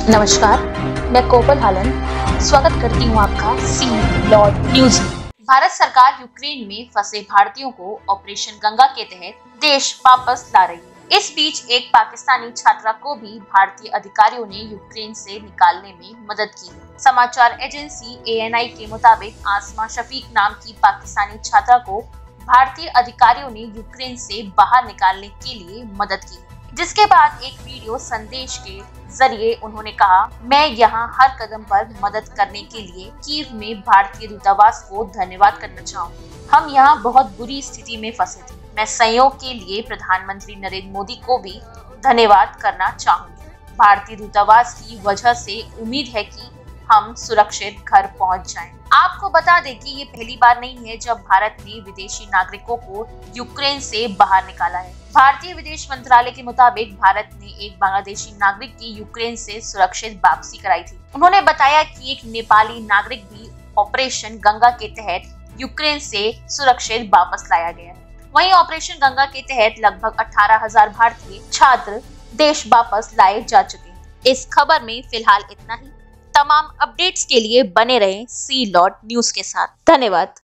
नमस्कार, मैं कोपल हालन स्वागत करती हूँ आपका सी लॉर्ड न्यूज में। भारत सरकार यूक्रेन में फंसे भारतीयों को ऑपरेशन गंगा के तहत देश वापस ला रही है। इस बीच एक पाकिस्तानी छात्रा को भी भारतीय अधिकारियों ने यूक्रेन से निकालने में मदद की है। समाचार एजेंसी ANI के मुताबिक आसमा शफीक नाम की पाकिस्तानी छात्रा को भारतीय अधिकारियों ने यूक्रेन से बाहर निकालने के लिए मदद की, जिसके बाद एक वीडियो संदेश के जरिए उन्होंने कहा, मैं यहाँ हर कदम पर मदद करने के लिए कीव में भारतीय दूतावास को धन्यवाद करना चाहूँगी। हम यहाँ बहुत बुरी स्थिति में फंसे थे। मैं सहयोग के लिए प्रधानमंत्री नरेंद्र मोदी को भी धन्यवाद करना चाहूँगी। भारतीय दूतावास की वजह से उम्मीद है कि हम सुरक्षित घर पहुँच जाएं। आपको बता दें कि ये पहली बार नहीं है जब भारत ने विदेशी नागरिकों को यूक्रेन से बाहर निकाला है। भारतीय विदेश मंत्रालय के मुताबिक भारत ने एक बांग्लादेशी नागरिक की यूक्रेन से सुरक्षित वापसी कराई थी। उन्होंने बताया कि एक नेपाली नागरिक भी ऑपरेशन गंगा के तहत यूक्रेन से सुरक्षित वापस लाया गया है। वहीं ऑपरेशन गंगा के तहत लगभग 18,000 भारतीय छात्र देश वापस लाए जा चुके हैं। इस खबर में फिलहाल इतना ही। तमाम अपडेट्स के लिए बने रहें सी लॉर्ड न्यूज के साथ। धन्यवाद।